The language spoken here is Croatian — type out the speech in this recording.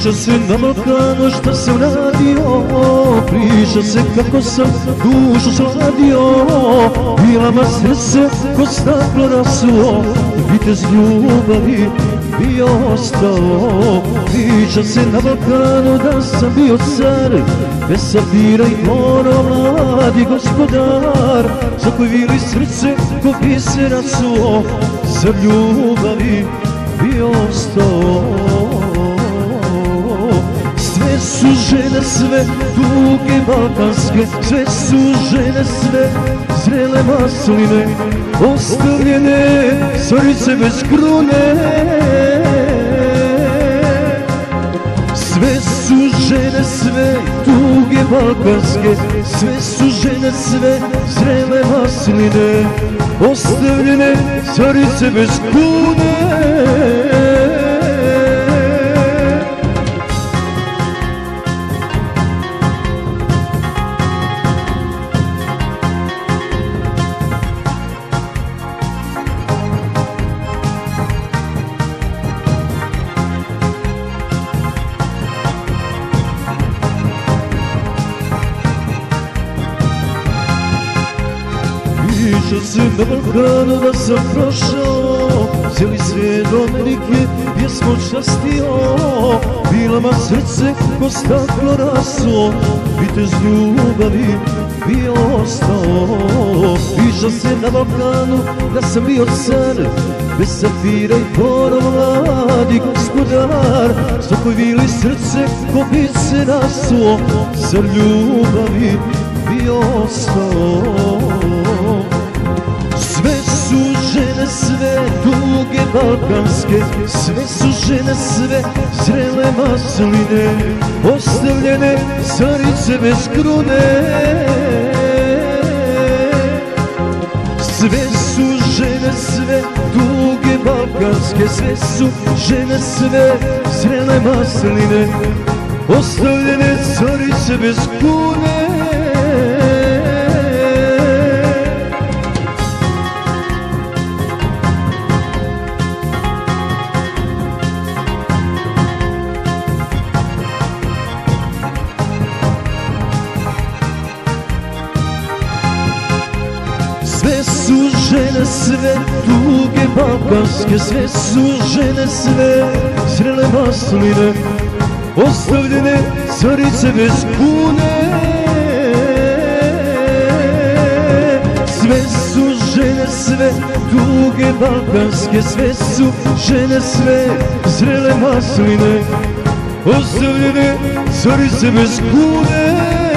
Priča se na Balkanu šta sam radio, priča se kako sam dušu sladio, bilama srce ko staklo rasuo, vitez ljubavi bio ostao. Priča se na Balkanu da sam bio car, bez sapira i oro, mladi gospodar, za koji vili srce ko bi se rasuo, za ljubavi bio ostao. Sve su žene sve duge balkanske, sve su žene sve zrele masline, ostavljene carice bez krune. Sve su žene sve duge balkanske, sve su žene sve zrele masline, ostavljene carice bez krune. Priča se na Balkanu da sam prošao cijeli svijet do Amerike, pjesmo častio, bilama srce ko staklo rasuo, vitez ljubavi bio ostao. Priča se na Balkanu da sam bio car, bez sapira i oro, mladi gospodar, za koji vili srce ko bi se rasuo, za ljubavi bio ostao. Sve su žene sve duge balkanske, sve su žene sve zrele masline, ostavljene carice bez krune. Sve su žene sve duge balkanske, sve su žene sve zrele masline, ostavljene carice bez krune. Sve su žene sve duge balkanske, sve su žene sve zrele masline, ostavljene carice bez krune. Sve su žene sve duge balkanske, sve su žene sve zrele masline, ostavljene carice bez krune.